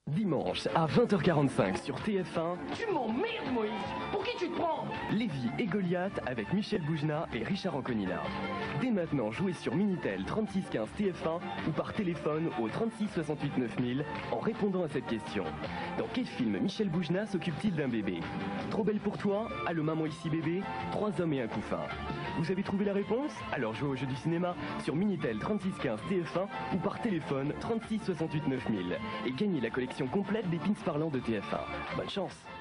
Dimanche à 20h45 sur TF1, Tu m'emmerdes, Moïse. Pour qui tu te prends? Lévi et Goliath avec Michel Boujna et Richard Anconina. Dès maintenant, jouez sur Minitel 3615 TF1 ou par téléphone au 36 68 9000 en répondant à cette question. Dans quel film Michel Boujna s'occupe-t-il d'un bébé? Trop belle pour toi? Allô maman ici bébé? 3 hommes et un couffin. Vous avez trouvé la réponse? Alors jouez au jeu du cinéma sur Minitel 3615 TF1 ou par téléphone 36 68 9000 et gagnez la collection complète des pins parlants de TF1. Bonne chance!